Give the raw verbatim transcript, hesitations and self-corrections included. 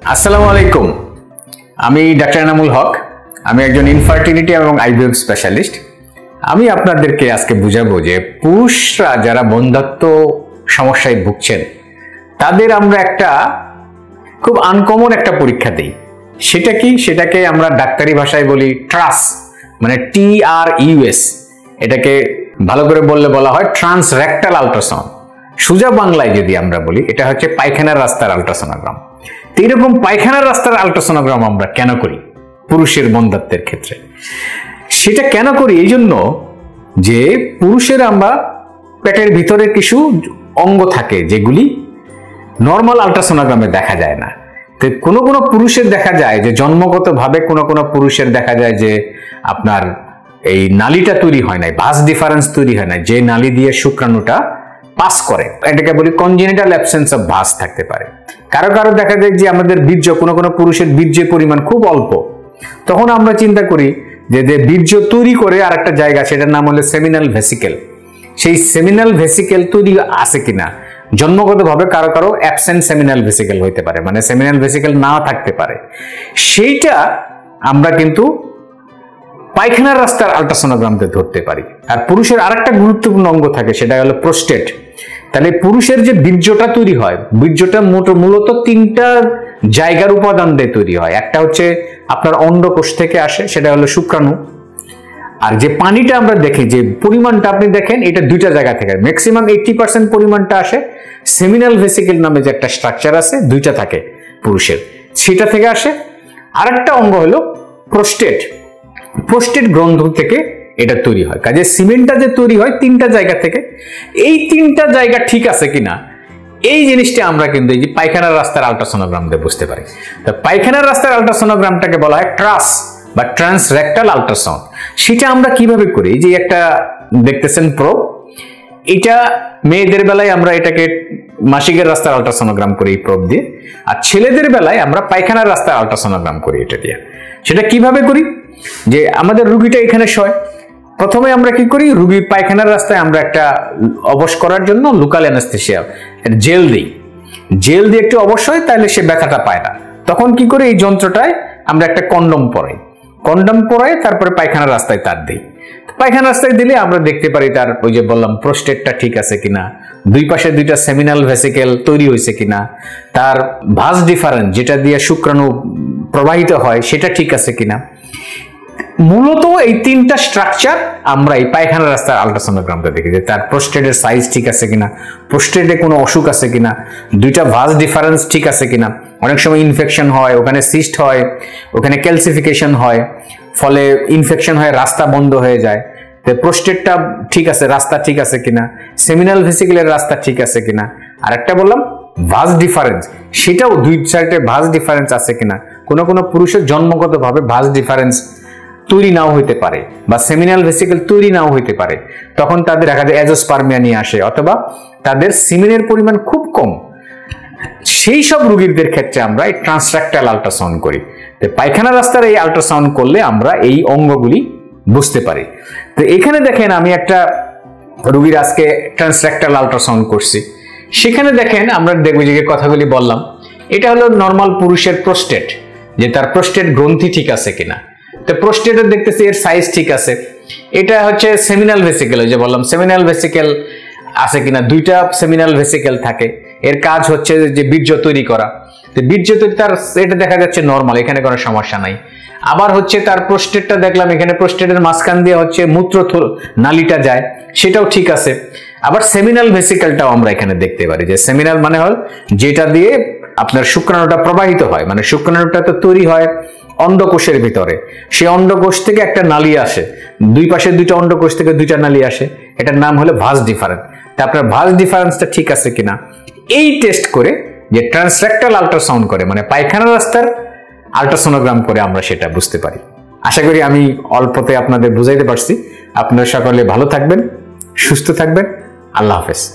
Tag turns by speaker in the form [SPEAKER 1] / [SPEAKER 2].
[SPEAKER 1] আসসালামু আলাইকুম। আমি ডাক্তার এনামুল হক। আমি একজন ইনফার্টিলিটি এবং আইভিএফ স্পেশালিস্ট। আমি আপনাদেরকে আজকে বুঝাবো যে পুরুষরা যারা বন্ধ্যাত্ব সমস্যায় ভুগছেন তাদের আমরা একটা খুব আনকমন একটা পরীক্ষা দিই। সেটা কি? সেটাকে আমরা ডাক্তারি ভাষায় বলি ট্রাস, মানে টি আর ইউএস। এটাকে ভালো করে বললে বলা হয় ট্রান্সরেক্টাল আল্ট্রাসাউন্ড। সোজা বাংলায় যদি আমরা বলি এটা হচ্ছে পায়খানার রাস্তার আল্ট্রাসোনোগ্রাম। তো এরকম পায়খানার রাস্তার আল্ট্রাসোনোগ্রাম আমরা কেন করি পুরুষের বন্ধ্যাত্বের ক্ষেত্রে? সেটা কেন করি? এই জন্য যে পুরুষের আমরা পেটের ভিতরে কিছু অঙ্গ থাকে যেগুলি নর্মাল আল্ট্রাসোনোগ্রামে দেখা যায় না। তো কোনো কোনো পুরুষের দেখা যায় যে জন্মগতভাবে কোনো কোনো পুরুষের দেখা যায় যে আপনার এই নালীটা তৈরি হয় নাই, ভাস ডিফারেন্স তৈরি হয় না, যে নালী দিয়ে শুক্রাণুটা পাস করে, এটাকে বলি কনজেনিটাল অ্যাবসেন্স অফ ভাস থাকতে পারে। কারো কারো দেখা যায় যে আমাদের বীর্য, কোনো কোনো পুরুষের বীর্যের পরিমাণ খুব অল্প, তখন আমরা চিন্তা করি যে যে বীর্য তৈরি করে আর একটা জায়গা, সেটার নাম হলো সেমিনাল ভেসিকেল। সেই সেমিনাল ভেসিকেল তৈরি আছে কিনা, জন্মগতভাবে কারো কারো অ্যাবসেন্ট সেমিনাল ভেসিকেল হইতে পারে, মানে সেমিনাল ভেসিকেল নাও থাকতে পারে। সেইটা আমরা কিন্তু পায়খানার রাস্তার আল্ট্রাসোনোগ্রামতে ধরতে পারি। আর পুরুষের আরেকটা গুরুত্বপূর্ণ অঙ্গ থাকে, সেটা হলো প্রোস্টেট। তাহলে পুরুষের যে বীর্যটা তৈরি হয়, বীর্যটা মূলত তিনটা জায়গার উপাদান দিয়ে তৈরি হয়। একটা হচ্ছে আপনার অন্ডকোষ থেকে আসে, সেটা হলো শুক্রাণু। আর যে পানিটা আমরা দেখি, যে পরিমাণটা আপনি দেখেন, এটা দুইটা জায়গা থেকে, ম্যাক্সিমাম এইটটি পার্সেন্ট পরিমাণটা আসে সেমিনাল ভেসিকেল নামে যে একটা স্ট্রাকচার আছে, দুইটা থাকে পুরুষের, সেটা থেকে আসে। আরেকটা অঙ্গ হলো প্রোস্টেট। প্রোস্টেট গ্রন্থ থেকে এটা তৈরি হয়। কাজে সিমেন্টটা যে তৈরি হয় তিনটা জায়গা থেকে, এই তিনটা জায়গা ঠিক আছে কিনা এই জিনিসটা আমরা কিন্তু এই যে পায়খানার রাস্তার আল্ট্রাসোনোগ্রাম দিয়ে বুঝতে পারি। তো পায়খানার রাস্তার আল্ট্রাসোনোগ্রামটাকে বলা হয় ট্রাস বা ট্রান্সরেক্টাল আল্ট্রাসাউন্ড। সেটা আমরা কিভাবে করি? যে একটা দেখতেছেন প্রোব, এটা মেয়েদের বেলায় আমরা এটাকে মাসিকের রাস্তার আল্ট্রাসোনোগ্রাম করি এই প্রোব দিয়ে, আর ছেলেদের বেলায় আমরা পায়খানার রাস্তার আল্ট্রাসোনোগ্রাম করি এটা দিয়ে। সেটা কিভাবে করি? যে আমাদের রুগীটা এখানে শয়, প্রথমে আমরা কি করি, রুগীর পায়খানার রাস্তায় আমরা একটা অবশ করার জন্য লোকাল অ্যানেস্থেসিয়া জেল দিই। জেল দিয়ে একটু অবশ হয়, তাহলে সে ব্যথাটা পায় না। তখন কি করে, এই যন্ত্রটায় আমরা একটা কন্ডম পরাই, কন্ডম পরাই তারপরে পায়খানার রাস্তায় তার দিই। পায়খানার রাস্তায় দিলে আমরা দেখতে পারি তার ওই যে বললাম প্রোস্টেটটা ঠিক আছে কিনা, দুই পাশে দুইটা সেমিনাল ভেসিকেল তৈরি হয়েছে কিনা, তার ভাস ডিফারেন্স যেটা দিয়ে শুক্রাণু প্রবাহিত হয় সেটা ঠিক আছে কিনা। মূলত এই তিনটা স্ট্রাকচার আমরা এই পায়খানার রাস্তার আল্ট্রাসোনোগ্রামটা দেখি, যে তার প্রোস্টেটের সাইজ ঠিক আছে কিনা, প্রোস্টেটে কোনো অসুখ আছে কিনা, দুইটা ভাস ডিফারেন্স ঠিক আছে কিনা। অনেক সময় ইনফেকশন হয়, ওখানে সিস্ট হয়, ওখানে ক্যালসিফিকেশন হয়, ফলে ইনফেকশন হয়, রাস্তা বন্ধ হয়ে যায়। তো প্রোস্টেটটা ঠিক আছে, রাস্তা ঠিক আছে কিনা, সেমিনাল ভেসিকেলের রাস্তা ঠিক আছে কিনা। আর একটা বললাম ভাস ডিফারেন্স, সেটাও দুই সাইডে ভাস ডিফারেন্স আছে কিনা। কোনো কোনো পুরুষের জন্মগতভাবে ভাস ডিফারেন্স তৈরি নাও হইতে পারে, বা সেমিনাল ভেসিকেল তৈরি নাও হইতে পারে, তখন তাদের দেখা যায় অ্যাজোস্পার্মিয়া নিয়ে আসে, অথবা তাদের সিমেনের পরিমাণ খুব কম। সেই সব রোগীদের ক্ষেত্রে আমরা এই ট্রান্সরেক্টাল আল্ট্রাসাউন্ড করি। তো পায়খানা রাস্তার এই আল্ট্রাসাউন্ড করলে আমরা এই অঙ্গগুলি বুঝতে পারি। তো এখানে দেখেন আমি একটা রোগীর আজকে ট্রান্সরেক্টাল আল্ট্রাসাউন্ড করছি। সেখানে দেখেন আমরা দেখব যে কথাগুলি বললাম, এটা হলো নর্মাল পুরুষের প্রোস্টেট, যে তার প্রোস্টেট গ্রন্থি ঠিক আছে কিনা। তো প্রোস্টেটে দেখতেছি এর সাইজ ঠিক আছে। এটা হচ্ছে সেমিনাল ভেসিকেল, যে বললাম সেমিনাল ভেসিকেল আছে কিনা, দুইটা সেমিনাল ভেসিকেল থাকে। এর কাজ হচ্ছে যে বীর্য তৈরি করা। তো বীর্য তৈরি তার এটা দেখা যাচ্ছে নর্মাল, এখানে কোনো সমস্যা নাই। আবার হচ্ছে তার প্রোস্টেটটা দেখলাম, এখানে প্রোস্টেটের মাঝখান দিয়ে হচ্ছে মূত্র নালীটা যায়, সেটাও ঠিক আছে। আবার সেমিনাল ভেসিকেলটাও আমরা এখানে দেখতে পারি, যে সেমিনাল মানে হল যেটা দিয়ে আপনার শুক্রাণুটা প্রবাহিত হয়, মানে শুক্রাণুটা তো তৈরি হয় অন্ডকোষের ভিতরে, সেই অন্ডকোষ থেকে একটা নালী আসে, দুই পাশে দুইটা অন্ডকোষ থেকে দুইটা নালী আসে, এটার নাম হলো ভাস ডিফারেন্স। তা আপনার ভাস ডিফারেন্সটা ঠিক আছে কিনা এই টেস্ট করে, যে ট্রান্সরেক্টাল আল্ট্রাসাউন্ড করে, মানে পায়খানা রাস্তার আল্ট্রাসোনোগ্রাম করে আমরা সেটা বুঝতে পারি। আশা করি আমি অল্পতে আপনাদের বুঝাইতে পারছি। আপনারা সকলে ভালো থাকবেন, সুস্থ থাকবেন। আল্লাহ হাফেজ।